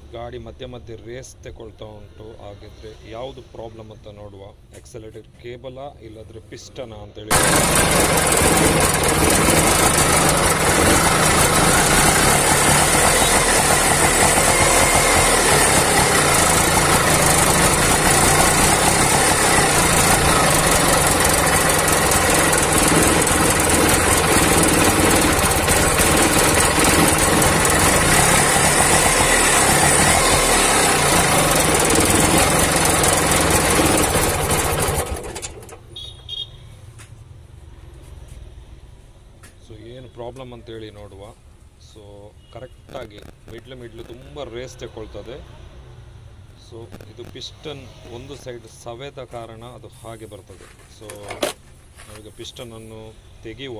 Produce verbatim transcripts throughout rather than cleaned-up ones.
ಗಾಡಿ ಮಧ್ಯೆ ಮಧ್ಯೆ ರೇಸ್ ತಗೊಳ್ತಾ ಉಂಟು. ಹಾಗಿದ್ರೆ ಯಾವುದು ಪ್ರಾಬ್ಲಮ್ ಅಂತ ನೋಡುವ. ಆಕ್ಸೆಲರೇಟರ್ ಕೇಬಲಾ ಇಲ್ಲದ್ರೆ ಪಿಸ್ಟನಾ ಅಂತೇಳಿ. ಸೊ ಏನು ಪ್ರಾಬ್ಲಮ್ ಅಂತೇಳಿ ನೋಡುವ. ಸೊ ಕರೆಕ್ಟಾಗಿ ಮಿಡ್ಲು ಮಿಡ್ಲು ತುಂಬ ರೇಸ್ ತಗೊಳ್ತದೆ. ಸೊ ಇದು ಪಿಸ್ಟನ್ ಒಂದು ಸೈಡ್ ಸವೆದ ಕಾರಣ ಅದು ಹಾಗೆ ಬರ್ತದೆ. ಸೊ ನಾವೀಗ ಪಿಸ್ಟನನ್ನು ತೆಗೆಯುವ.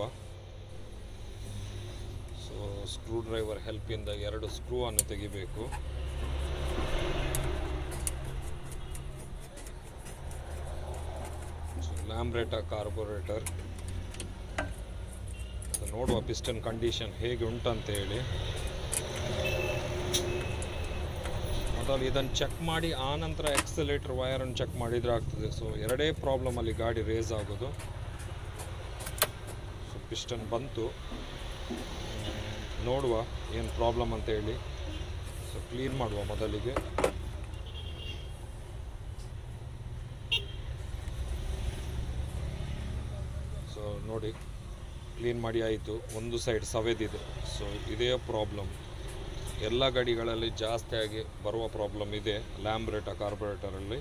ಸೊ ಸ್ಕ್ರೂ ಡ್ರೈವರ್ ಹೆಲ್ಪಿಂದ ಎರಡು ಸ್ಕ್ರೂ ಅನ್ನು ತೆಗಿಬೇಕು. ಸೊ ಲ್ಯಾಂಬ್ರೇಟರ್ ಕಾರ್ಬೊರೇಟರ್ ನೋಡುವ ಪಿಸ್ಟನ್ ಕಂಡೀಷನ್ ಹೇಗೆ ಉಂಟಂತ ಹೇಳಿ. ಮೊದಲು ಇದನ್ನು ಚೆಕ್ ಮಾಡಿ ಆನಂತರ ಆಕ್ಸೆಲೇಟರ್ ವಯರನ್ನು ಚೆಕ್ ಮಾಡಿದರೆ ಆಗ್ತದೆ. ಸೊ ಎರಡೇ ಪ್ರಾಬ್ಲಮಲ್ಲಿ ಗಾಡಿ ರೇಸ್ ಆಗೋದು. ಸೊ ಪಿಸ್ಟನ್ ಬಂತು, ನೋಡುವ ಏನು ಪ್ರಾಬ್ಲಮ್ ಅಂತ ಹೇಳಿ. ಸೊ ಕ್ಲೀನ್ ಮಾಡುವ ಮೊದಲಿಗೆ. ಸೊ ನೋಡಿ ಕ್ಲೀನ್ ಮಾಡಿ ಆಯಿತು. ಒಂದು ಸೈಡ್ ಸವೆದಿದೆ. ಸೊ ಇದೇ ಪ್ರಾಬ್ಲಮ್ ಎಲ್ಲ ಗಾಡಿಗಳಲ್ಲಿ ಜಾಸ್ತಿಯಾಗಿ ಬರುವ ಪ್ರಾಬ್ಲಮ್ ಇದೆ ಲ್ಯಾಂಬ್ರೇಟರ್ ಕಾರ್ಬೊರೇಟರಲ್ಲಿ.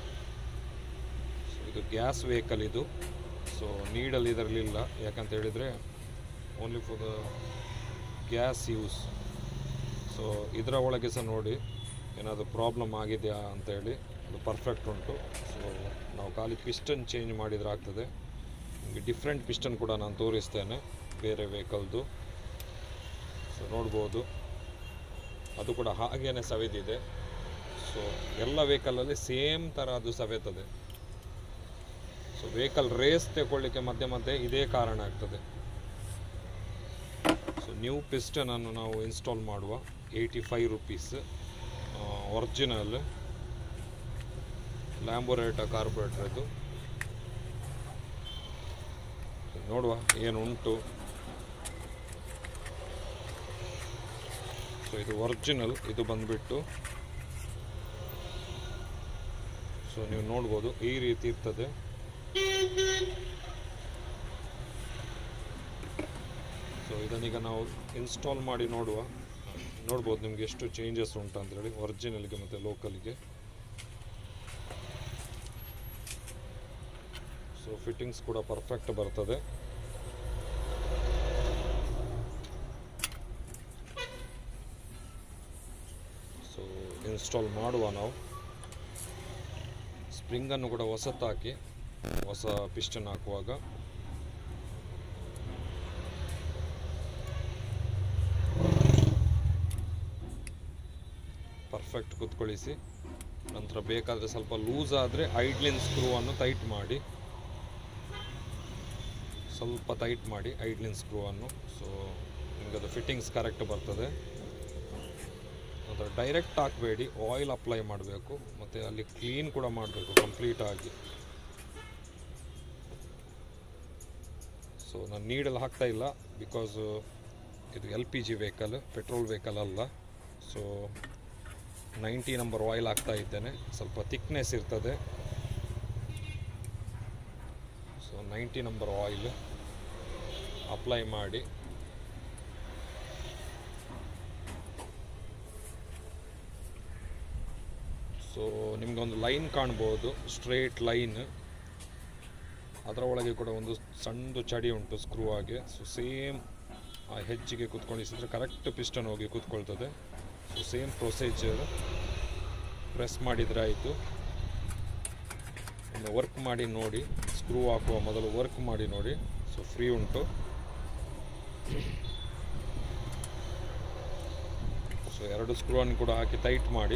ಸೊ ಇದು ಗ್ಯಾಸ್ ವೆಹಿಕಲ್ ಇದು. ಸೊ ನೀಡಲ್ ಇದರಲಿಲ್ಲ, ಯಾಕಂತ ಹೇಳಿದರೆ only for the gas use. So ಇದರ ಒಳಗೆ ಸಹ ನೋಡಿ ಏನಾದರೂ ಪ್ರಾಬ್ಲಮ್ ಆಗಿದೆಯಾ ಅಂತೇಳಿ. ಅದು ಪರ್ಫೆಕ್ಟ್ ಉಂಟು. ಸೊ ನಾವು ಖಾಲಿ ಪಿಸ್ಟನ್ ಚೇಂಜ್ ಮಾಡಿದರೆ ಆಗ್ತದೆ. ನಿಮಗೆ ಡಿಫ್ರೆಂಟ್ ಪಿಸ್ಟನ್ ಕೂಡ ನಾನು ತೋರಿಸ್ತೇನೆ ಬೇರೆ ವೆಹಿಕಲ್ದು. ಸೊ ನೋಡ್ಬೋದು ಅದು ಕೂಡ ಹಾಗೇ ಸವೆದಿದೆ. ಸೊ ಎಲ್ಲ ವೆಹಿಕಲಲ್ಲಿ ಸೇಮ್ ಥರ ಅದು ಸವೆತದೆ. ಸೊ ವೆಹಿಕಲ್ ರೇಸ್ ತಗೊಳ್ಳಿಕ್ಕೆ ಮಧ್ಯೆ ಮಧ್ಯೆ ಇದೇ ಕಾರಣ ಆಗ್ತದೆ. ಸೊ ನ್ಯೂ ಪಿಸ್ಟನನ್ನು ನಾವು ಇನ್ಸ್ಟಾಲ್ ಮಾಡುವ. Eighty five rupees original Lambretta carburettor ಇದು. ನೋಡುವ ಏನು ಉಂಟು. ಸೊ ಇದು ಒರಿಜಿನಲ್, ಇದು ಬಂದುಬಿಟ್ಟು ಸೊ ನೀವು ನೋಡ್ಬೋದು ಈ ರೀತಿ ಇರ್ತದೆ. ಸೊ ಇದನ್ನೀಗ ನಾವು ಇನ್ಸ್ಟಾಲ್ ಮಾಡಿ ನೋಡುವ. ನೋಡ್ಬೋದು ನಿಮಗೆ ಎಷ್ಟು ಚೇಂಜಸ್ ಉಂಟು ಅಂತೇಳಿ ಒರಿಜಿನಲ್ಗೆ ಮತ್ತು ಲೋಕಲ್ಗೆ. ಸೊ ಫಿಟ್ಟಿಂಗ್ಸ್ ಕೂಡ ಪರ್ಫೆಕ್ಟ್ ಬರ್ತದೆ. ಸೊ ಇನ್ಸ್ಟಾಲ್ ಮಾಡುವ ನಾವು. ಸ್ಪ್ರಿಂಗನ್ನು ಕೂಡ ಹೊಸತಾಕಿ ಹೊಸ ಪಿಸ್ಟನ್ ಹಾಕುವಾಗ. ಪರ್ಫೆಕ್ಟ್ ಕುತ್ಕೊಳಿಸಿ. ನಂತರ ಬೇಕಾದರೆ ಸ್ವಲ್ಪ ಲೂಸ್ ಆದರೆ ಐಡ್ಲಿನ್ ಸ್ಕ್ರೂವನ್ನು ಟೈಟ್ ಮಾಡಿ, ಸ್ವಲ್ಪ ಟೈಟ್ ಮಾಡಿ ಐಡ್ಲಿನ್ ಸ್ಕ್ರೂವನ್ನು. ಸೊ ನಿಮಗೆ ಅದು ಫಿಟ್ಟಿಂಗ್ಸ್ ಕರೆಕ್ಟ್ ಬರ್ತದೆ. ಅದರ ಡೈರೆಕ್ಟ್ ಹಾಕಬೇಡಿ, ಆಯಿಲ್ ಅಪ್ಲೈ ಮಾಡಬೇಕು ಮತ್ತು ಅಲ್ಲಿ ಕ್ಲೀನ್ ಕೂಡ ಮಾಡಬೇಕು ಕಂಪ್ಲೀಟಾಗಿ. ಸೊ ನಾನು ನೀಡಲ್ಲಿ ಹಾಕ್ತಾ ಇಲ್ಲ, ಬಿಕಾಸ್ ಇದು L P G vehicle, petrol vehicle ಅಲ್ಲ. ಸೊ ನೈಂಟಿ ನಂಬರ್ ಆಯಿಲ್ ಹಾಕ್ತಾ ಇದ್ದೇನೆ. ಸ್ವಲ್ಪ ಥಿಕ್ನೆಸ್ ಇರ್ತದೆ. So ninety number oil apply ಮಾಡಿ. ಸೊ ನಿಮಗೊಂದು ಲೈನ್ ಕಾಣ್ಬೋದು, ಸ್ಟ್ರೇಟ್ ಲೈನ್. ಅದರ ಒಳಗೆ ಕೂಡ ಒಂದು ಸಣ್ಣದು ಚಡಿ ಉಂಟು ಸ್ಕ್ರೂ ಆಗಿ. ಸೊ ಸೇಮ್ ಆ ಹೆಜ್ಜಿಗೆ ಕೂತ್ಕೊಂಡಿಸಿದ್ರೆ ಕರೆಕ್ಟ್ ಪಿಸ್ಟನ್ ಹೋಗಿ ಕೂತ್ಕೊಳ್ತದೆ. ಸೊ ಸೇಮ್ ಪ್ರೊಸೀಜರ್ ಪ್ರೆಸ್ ಮಾಡಿದರೆ ಆಯಿತು. ಇನ್ನು ವರ್ಕ್ ಮಾಡಿ ನೋಡಿ, ಸ್ಕ್ರೂ ಹಾಕುವ ಮೊದಲು ವರ್ಕ್ ಮಾಡಿ ನೋಡಿ. ಸೊ ಫ್ರೀ ಉಂಟು. ಸೊ ಎರಡು ಸ್ಕ್ರೂವನ್ನು ಕೂಡ ಹಾಕಿ ಟೈಟ್ ಮಾಡಿ.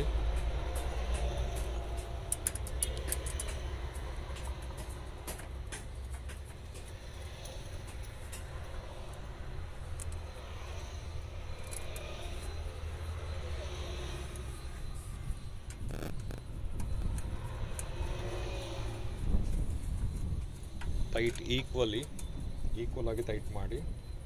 ಟೈಟ್ ಈಕ್ವಲಿ ಈಕ್ವಲ್ ಆಗಿ ಟೈಟ್ ಮಾಡಿ.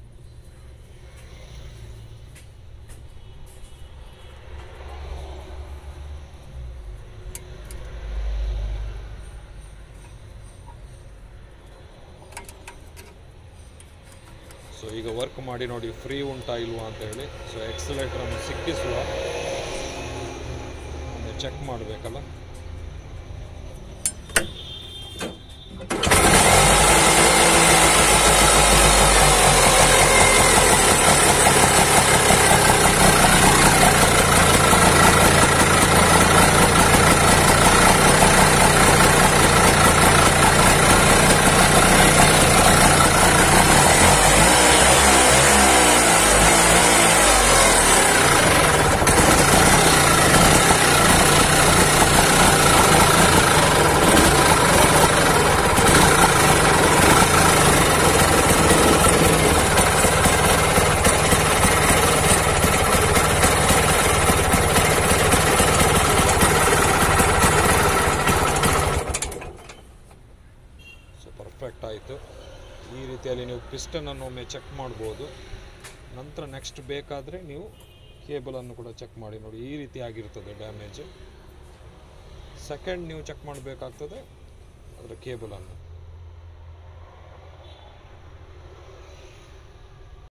ಸೊ ಈಗ ವರ್ಕ್ ಮಾಡಿ ನೋಡಿ ಫ್ರೀ ಉಂಟಾ ಇಲ್ವಾ ಅಂತ ಹೇಳಿ. ಸೊ ಎಕ್ಸಲೇಟರನ್ನು ಸಿಕ್ಕಿಸುವ, ಚೆಕ್ ಮಾಡಬೇಕಲ್ಲ. ಪರ್ಫೆಕ್ಟ್ ಆಯಿತು. ಈ ರೀತಿಯಲ್ಲಿ ನೀವು ಪಿಸ್ಟನನ್ನು ಒಮ್ಮೆ ಚೆಕ್ ಮಾಡ್ಬೋದು. ನಂತರ ನೆಕ್ಸ್ಟ್ ಬೇಕಾದರೆ ನೀವು ಕೇಬಲನ್ನು ಕೂಡ ಚೆಕ್ ಮಾಡಿ ನೋಡಿ. ಈ ರೀತಿ ಆಗಿರ್ತದೆ ಡ್ಯಾಮೇಜ್. ಸೆಕೆಂಡ್ ನೀವು ಚೆಕ್ ಮಾಡಬೇಕಾಗ್ತದೆ ಅದರ ಕೇಬಲನ್ನು.